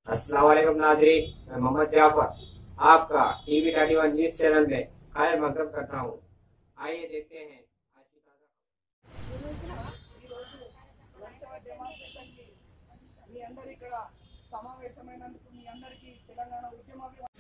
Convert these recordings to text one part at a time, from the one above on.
अस्सलाम वालेकुम नाज़रीन, मैं मोहम्मद जाफर आपका टीवी 31 न्यूज चैनल में खैर मकदम करता हूँ। आइए देखते हैं आज की ताज़ा సమావేశమైనందుకు మీ అందరికీ తెలంగాణ ఉద్యమ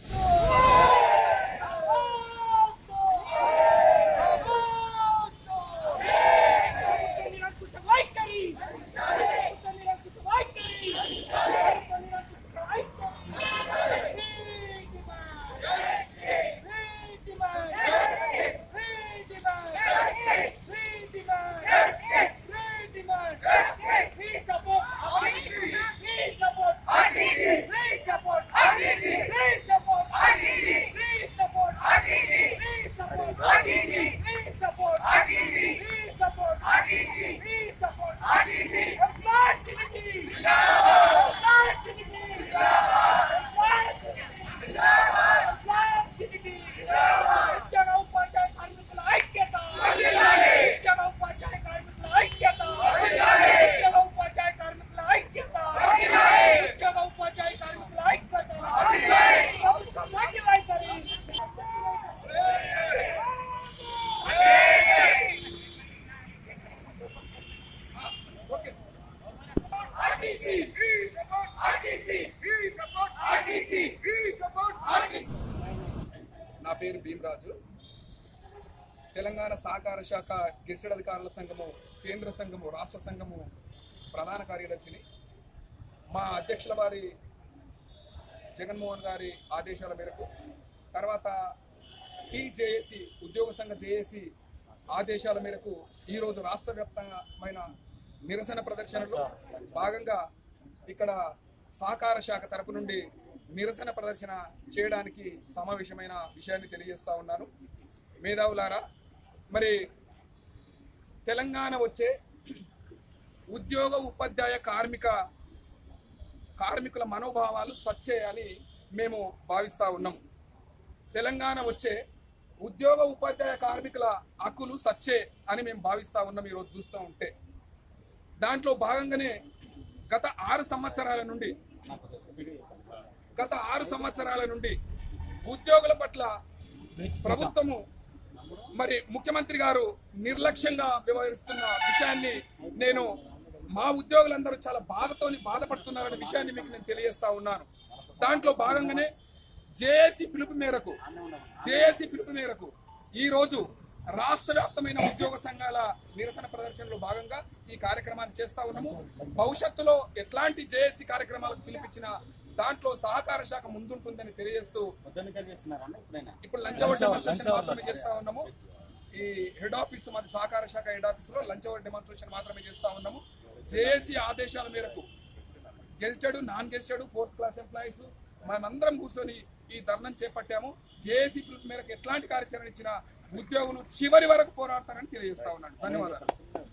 నా పేరు భీమరాజు. తెలంగాణ సహకార శాఖ గెజిటెడ్ అధికారుల సంఘము, కేంద్ర సంఘము, రాష్ట్ర సంఘము ప్రధాన కార్యదర్శిని. మా అధ్యక్షుల వారి జగన్మోహన్ గారి ఆదేశాల మేరకు, తర్వాత టీజేఏసీ ఉద్యోగ సంఘ జేఏసీ ఆదేశాల మేరకు ఈరోజు రాష్ట్ర వ్యాప్తమైన నిరసన ప్రదర్శనలో భాగంగా ఇక్కడ సహకార శాఖ తరపు నుండి నిరసన ప్రదర్శన చేయడానికి సమావేశమైన విషయాన్ని తెలియజేస్తా ఉన్నాను. మేధావులారా, మరి తెలంగాణ వచ్చే ఉద్యోగ ఉపాధ్యాయ కార్మికుల మనోభావాలు స్వచ్ఛేయాలి మేము భావిస్తూ ఉన్నాం. తెలంగాణ వచ్చే ఉద్యోగ ఉపాధ్యాయ కార్మికుల హక్కులు సచ్చే అని మేము భావిస్తూ ఉన్నాం. ఈరోజు చూస్తూ ఉంటే దాంట్లో భాగంగానే గత 6 సంవత్సరాల నుండి ఉద్యోగుల పట్ల ప్రభుత్వము మరి ముఖ్యమంత్రి గారు నిర్లక్ష్యంగా వ్యవహరిస్తున్న విషయాన్ని మా ఉద్యోగులందరూ చాలా బాధపడుతున్నారనే విషయాన్ని మీకు నేను తెలియజేస్తా ఉన్నాను. దాంట్లో భాగంగానే జేఏసీ పిలుపు మేరకు ఈ రోజు రాష్ట్ర వ్యాప్తమైన ఉద్యోగ సంఘాల నిరసన ప్రదర్శనలో భాగంగా ఈ కార్యక్రమాన్ని చేస్తా ఉన్నాము. భవిష్యత్తులో ఎట్లాంటి జేఏసీ కార్యక్రమాలకు పిలిపించిన దాంట్లో సహకార శాఖ ముందుంటుందని తెలియజేస్తూ ఇప్పుడు లంచ్ అవర్ డెమాన్స్ట్రేషన్ మాత్రమే చేస్తా ఉన్నాము. ఈ హెడ్ ఆఫీస్ మాది సహకార శాఖ హెడ్ ఆఫీస్ లో లంచ్ అవర్ డెమాన్స్ట్రేషన్ మాత్రమే చేస్తా ఉన్నాము. జేఏసీ ఆదేశాల మేరకు gazetted, non gazetted, 4th class employees మనమందరం కూర్చొని ఈ ధర్నాను చేపట్టాము. జేఏసీ పిలుపు మేరకు ఎట్లాంటి కార్యాచరణ ఇచ్చినా ఉద్యోగులు చివరి వరకు పోరాడతారని తెలియజేస్తా ఉన్నాను. ధన్యవాదాలు.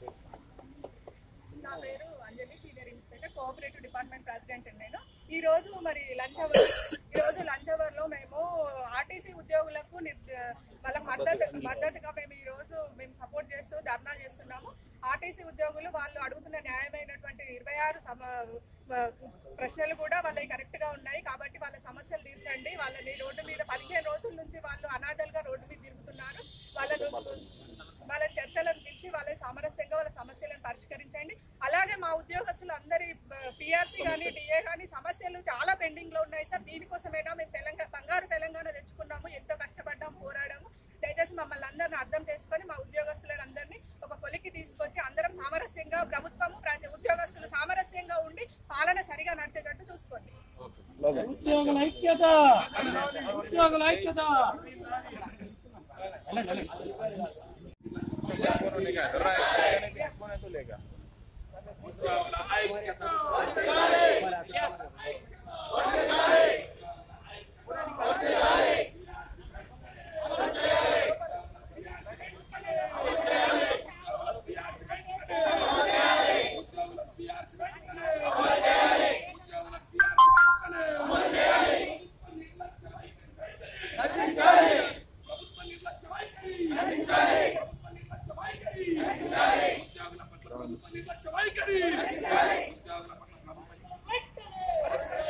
నా పేరు Anjali, senior inspector, cooperative department president. నేను ఈ రోజు లంచ్ అవర్ లో మేము ఆర్టీసీ ఉద్యోగులకు వాళ్ళ మద్దతుగా మేము సపోర్ట్ చేస్తూ ధర్నా చేస్తున్నాము. ఆర్టీసీ ఉద్యోగులు వాళ్ళు అడుగుతున్న న్యాయమైనటువంటి 26 ప్రశ్నలు కూడా వాళ్ళకి కరెక్ట్ గా ఉన్నాయి. కాబట్టి వాళ్ళ సమస్యలు తీర్చండి. వాళ్ళని రోడ్డు మీద 15 రోజుల నుంచి వాళ్ళు అనాథలుగా రోడ్డు మీద తిరుగుతున్నారు. వాళ్ళ చర్చలను పిలిచి వాళ్ళ సామరస్యంగా వాళ్ళ సమస్యలను పరిష్కరించండి. అలాగే మా ఉద్యోగస్తులు అందరి పిఆర్సీ కానీ డిఏ కానీ సమస్యలు చాలా పెండింగ్ లో ఉన్నాయి సార్. దీనికోసమైనా మేము బంగారు తెలంగాణ తెచ్చుకున్నాము, ఎంతో కష్టపడ్డాము, పోరాడాము. దయచేసి మమ్మల్ని అందరిని అర్థం చేసుకొని మా ఉద్యోగస్తులను అందరినీ ఒక కొలికి తీసుకొచ్చి అందరం సామరస్యంగా, ప్రభుత్వము ఉద్యోగస్తులు సామరస్యంగా ఉండి పాలన సరిగా నడిచేటట్టు చూసుకోండి. ఉద్యోగుల ఐక్యత. నిర్లక్ష్య వైఖరి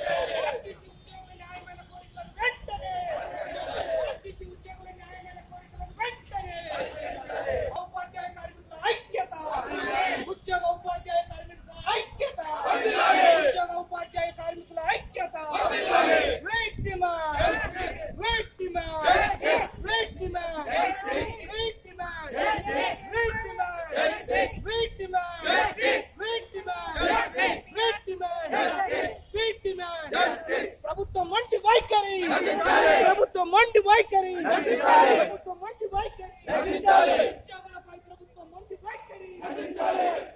ప్రభుత్వం మొండి వైఖరి, ప్రభుత్వం మొండి వైఖరి, ఉద్యోగులపై ప్రభుత్వం మొండి వైఖరి.